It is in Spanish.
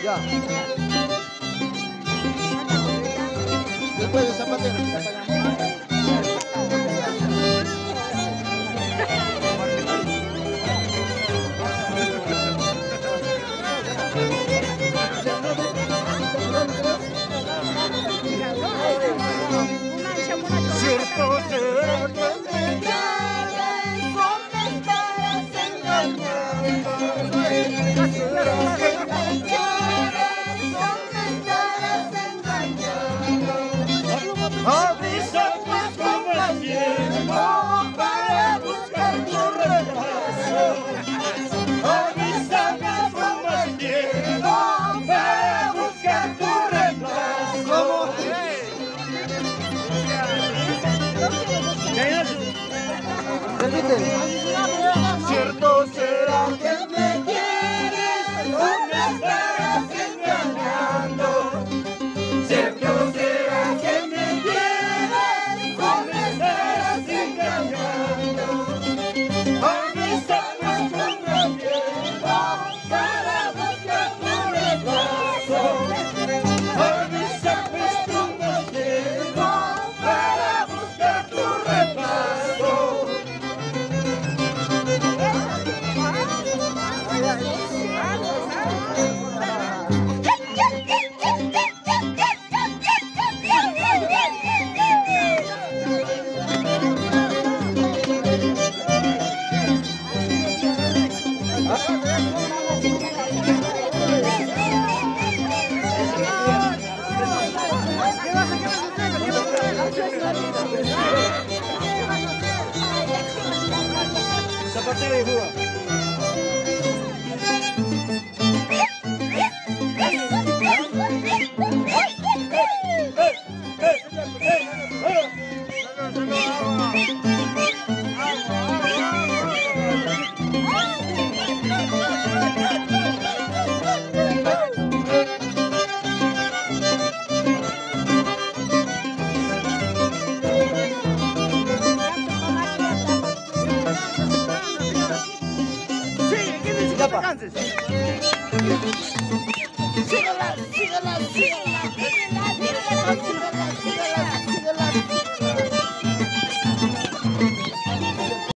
Ya. Después de zapatero. Cierto será que me quieres, o me estarás engañando. Será que me quieres, o me estarás engañando. Avisa pues con el tiempo para buscar tu reemplazo. Avísame con el tiempo para buscar tu reemplazo. Repite. Cierto será que me quieres, o me estarás engañando. Cierto será que me quieres, o me estarás engañando. Avísame con el tiempo para buscar tu reemplazo. Avísame con el tiempo para buscar tu reemplazo. Zapatero y Juga. Sígala, sígala, sígala.